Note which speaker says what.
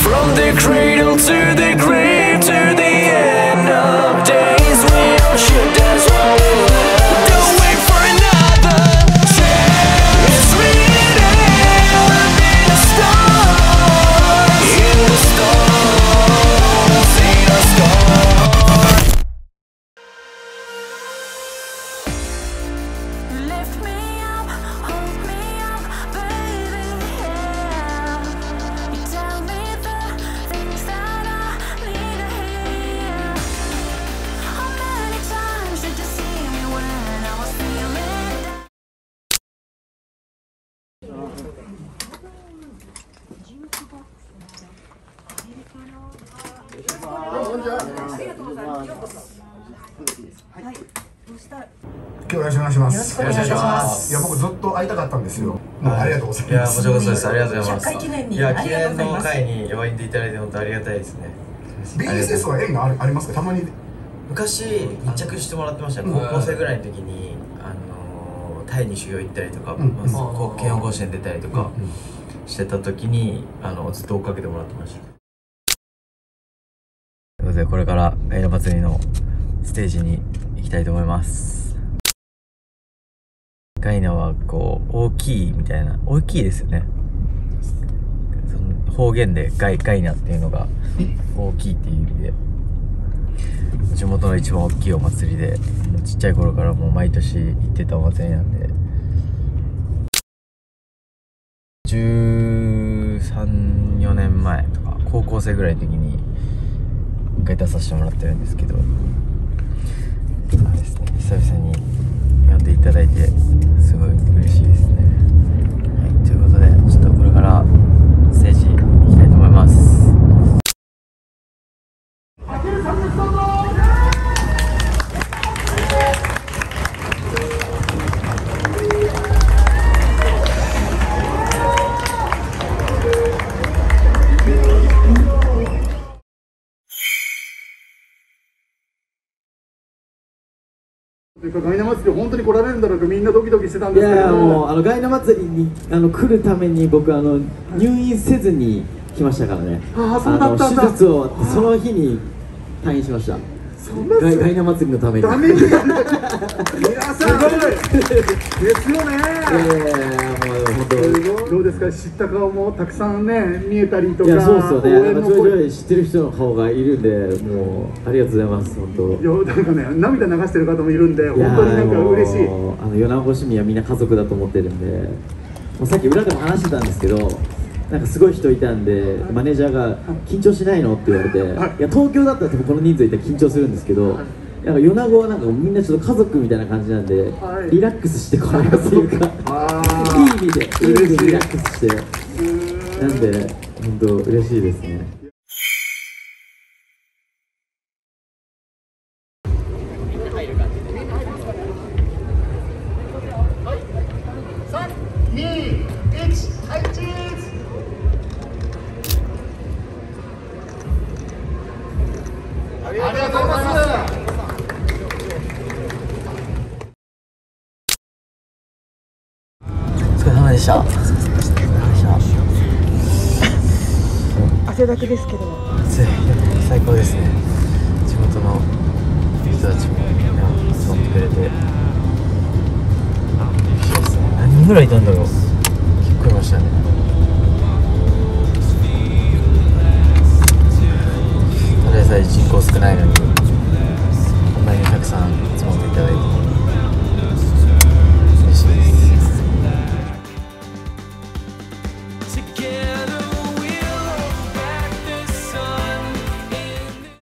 Speaker 1: From the cradle to the grave, to the end of days, we all should dance while we live. Don't wait for another chance. It's written in the stars, in the stars, in the stars.
Speaker 2: Lift me up, hold me up, baby, yeah. You tell me the things that I need to hear. How many times did you see me when I was feeling down?
Speaker 3: 今日よろしくお願いします。
Speaker 4: よろしくお願いします。
Speaker 3: いや僕ずっと会いたかったんですよ。もうありがとうござい
Speaker 4: いや、
Speaker 3: ます。
Speaker 4: こちらこそです。ありがとうございます。
Speaker 5: 100回記念に
Speaker 4: いや、記
Speaker 5: ありがとう
Speaker 4: 念の
Speaker 5: ございます。
Speaker 4: 会に呼んでいただいて本当ありがたいですね。
Speaker 3: BSS は縁がありますか？たまに。
Speaker 4: 昔密着してもらってましたね。高校生ぐらいの時にタイに修行行ったりとか、慶応甲子園出たりとかしてた時にずっと追っかけてもらってました。ということでこれからガイナ祭りのステージに行きたいと思います。ガイナはこう大きいみたいな、大きいですよね。その方言でガイナっていうのが大きいっていう意味で、地元の一番大きいお祭りで、ちっちゃい頃からもう毎年行ってたお祭りなんで、13、14年前とか高校生ぐらいの時に一回出させてもらってるんですけど、あれですね、久々に呼んでいただいてすごい嬉しいですね。はい、ということでちょっとこれからステージ行きたいと思います。
Speaker 3: ガイナ祭り本当に来られるんだろうか、みんなドキドキしてたんですけど。
Speaker 6: いやもうガイナ祭りに来るために僕入院せずに来ましたからね。
Speaker 3: そうだったんだ。
Speaker 6: 手術をその日に退院しました。ガイナ祭りのために。
Speaker 3: ダメに。皆さん。ですよね。
Speaker 6: もう本当。
Speaker 3: どうですか、知った顔もたくさんね見えたりとか。
Speaker 6: いやそうですよね。ちょいちょい知ってる人の顔がいるんで、もうありがとうございます本当。
Speaker 3: いやなんかね、涙流してる方もいるんで本当になんか嬉しい。
Speaker 6: 米子市民はみんな家族だと思ってるんで、もうさっき裏でも話してたんですけど、なんかすごい人いたんで、マネージャーが「緊張しないの?」って言われて、いや東京だったらこの人数いたら緊張するんですけど、なんか米子はなんかみんなちょっと家族みたいな感じなんで、リラックスして来られますというか、いい意味でリラックスして、なんで本当嬉しいですね。
Speaker 3: ありがとうございます。
Speaker 4: お疲れ様でした。
Speaker 5: 汗だくですけど。
Speaker 4: 暑い、最高ですね。地元の人たちもみんな集まってくれて、何人ぐらいいたんだろう。結構いましたね。ただでさえ人口少ないのにこんなにたくさん集まっていただいて嬉しいです。